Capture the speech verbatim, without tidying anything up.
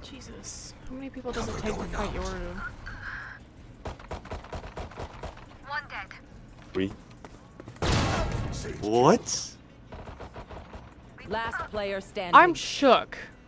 Jesus. How many people does it take to fight Yoru? One dead. Three. What? Last player standing. I'm shook.